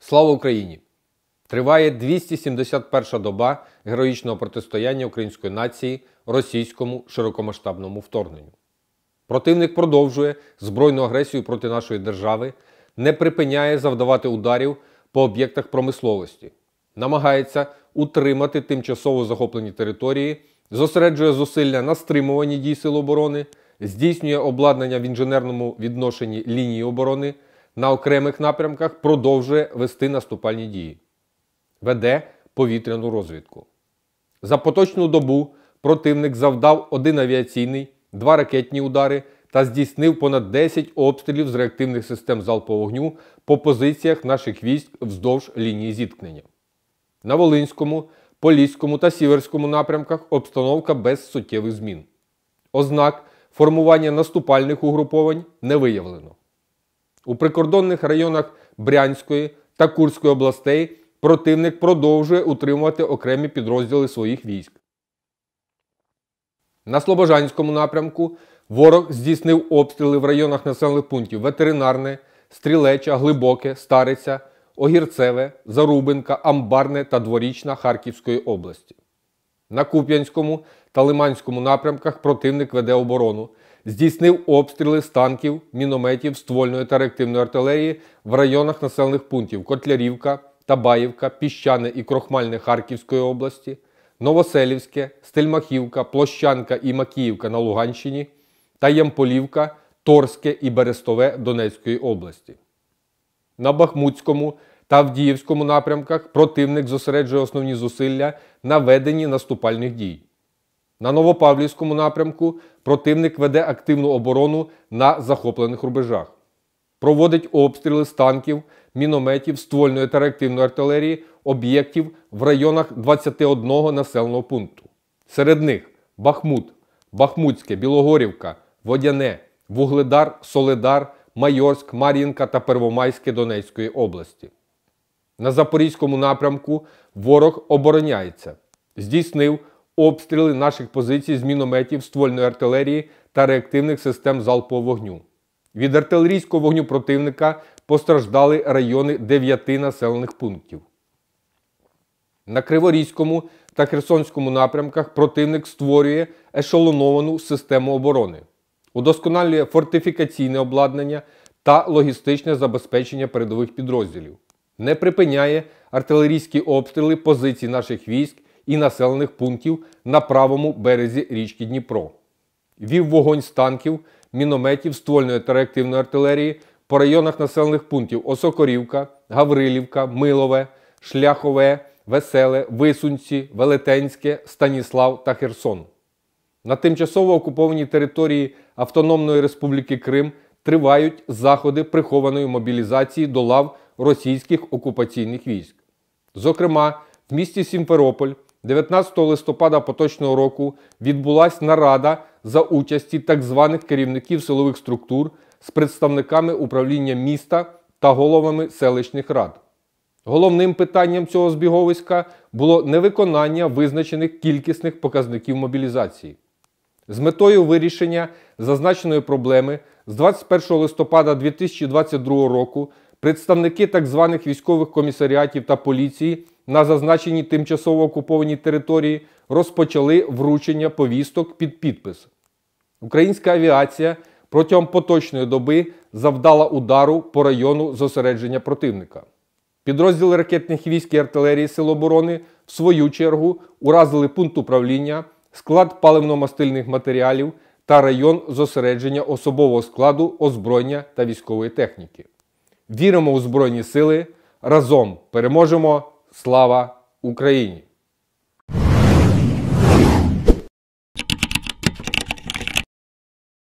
Слава Україні! Триває 271-ша доба героїчного протистояння української нації російському широкомасштабному вторгненню. Противник продовжує збройну агресію проти нашої держави, не припиняє завдавати ударів по об'єктах промисловості, намагається утримати тимчасово захоплені території, зосереджує зусилля на стримуванні дій Сил оборони, здійснює обладнання в інженерному відношенні лінії оборони, на окремих напрямках продовжує вести наступальні дії. Веде повітряну розвідку. За поточну добу противник завдав 1 авіаційний, 2 ракетні удари та здійснив понад 10 обстрілів з реактивних систем залпового вогню по позиціях наших військ вздовж лінії зіткнення. На Волинському, Поліському та Сіверському напрямках обстановка без суттєвих змін. Ознак формування наступальних угруповань не виявлено. У прикордонних районах Брянської та Курської областей противник продовжує утримувати окремі підрозділи своїх військ. На Слобожанському напрямку ворог здійснив обстріли в районах населених пунктів Ветеринарне, Стрілеча, Глибоке, Стариця, Огірцеве, Зарубинка, Амбарне та Дворічна Харківської області. На Куп'янському та Лиманському напрямках противник веде оборону, здійснив обстріли з танків, мінометів, ствольної та реактивної артилерії в районах населених пунктів Котлярівка, Табаївка, Піщане і Крохмальне Харківської області, Новоселівське, Стельмахівка, Площанка і Макіївка на Луганщині та Ямполівка, Торське і Берестове Донецької області. На Бахмутському та Авдіївському напрямках противник зосереджує основні зусилля на веденні наступальних дій. На Новопавлівському напрямку противник веде активну оборону на захоплених рубежах. Проводить обстріли з танків, мінометів, ствольної та реактивної артилерії об'єктів в районах 21 населеного пункту. Серед них Бахмут, Бахмутське, Білогорівка, Водяне, Вугледар, Солидар, Майорськ, Мар'їнка та Первомайське Донецької області. На Запорізькому напрямку ворог обороняється. Здійснив обстріли наших позицій з мінометів, ствольної артилерії та реактивних систем залпового вогню. Від артилерійського вогню противника постраждали райони 9 населених пунктів. На Криворізькому та Херсонському напрямках противник створює ешелоновану систему оборони, удосконалює фортифікаційне обладнання та логістичне забезпечення передових підрозділів, не припиняє артилерійські обстріли позицій наших військ і населених пунктів на правому березі річки Дніпро. Вів вогонь з танків, мінометів, ствольної та реактивної артилерії по районах населених пунктів Осокорівка, Гаврилівка, Милове, Шляхове, Веселе, Висунці, Велетенське, Станіслав та Херсон. На тимчасово окупованій території Автономної Республіки Крим тривають заходи прихованої мобілізації до лав російських окупаційних військ. Зокрема, в місті Сімферополь 19 листопада поточного року відбулась нарада за участі так званих керівників силових структур з представниками управління міста та головами селищних рад. Головним питанням цього збіговиська було невиконання визначених кількісних показників мобілізації. З метою вирішення зазначеної проблеми з 21 листопада 2022 року представники так званих військових комісаріатів та поліції на зазначеній тимчасово окупованій території розпочали вручення повісток під підпис. Українська авіація протягом поточної доби завдала удару по району зосередження противника. Підрозділи ракетних військ і артилерії Сил оборони, в свою чергу, уразили пункт управління, склад паливно-мастильних матеріалів та район зосередження особового складу, озброєння та військової техніки. Віримо у Збройні Сили, разом переможемо! Слава Україні!